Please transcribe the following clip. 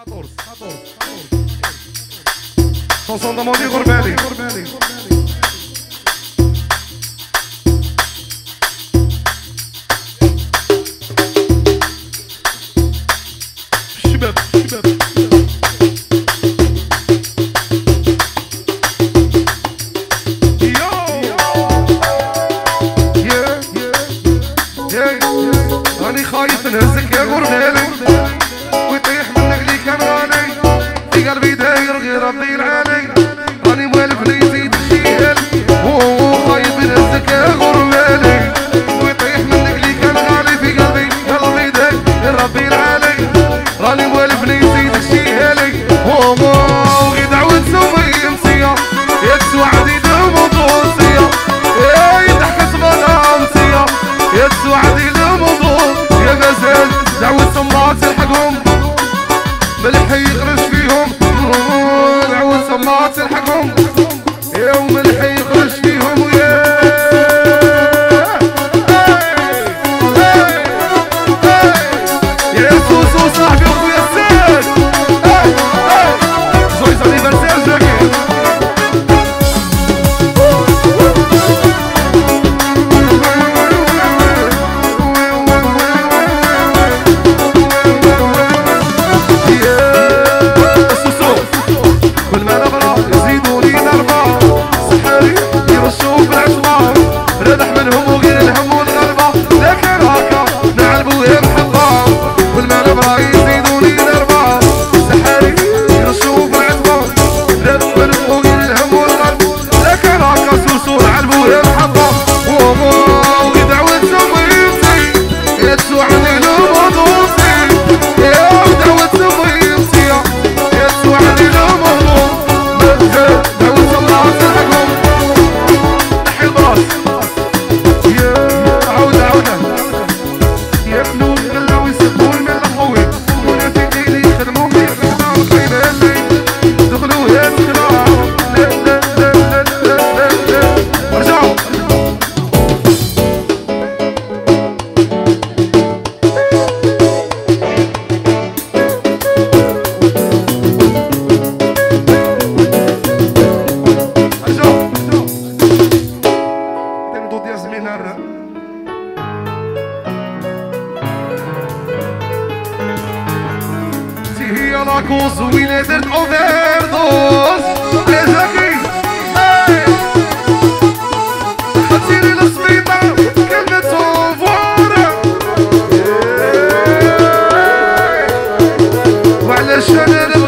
شونسون دماندي غربالي شباب راني خايف نهزك يا غربالي ويطيح منك لي كان غالي في قلبي داير غير ربي العالي راني موالف لي يزيد الشيال خايف نهزك يا غربالي ويطيح منك لي كان غالي في قلبي داير غير ربي العالي راني موالف لي يزيد الشيالي وغي دعوة سومي مسيا يا تسوعدي الموضوع مسيا يا ضحكة غدا مسيا يا تسوعدي الموضوع يا غزال دعوة سماعة تلحقهم ملح يغرش فيهم دعوة سماعة تلحقهم يا وملح يغرش فيهم ويا يا سوسو صاحبي وخويا السيد جويز انيفرسير جاكي لاكوز ويلي درت اوفردوز يا زكي دخلتيني للسبيطار كلمة اوفوار وعلاش انا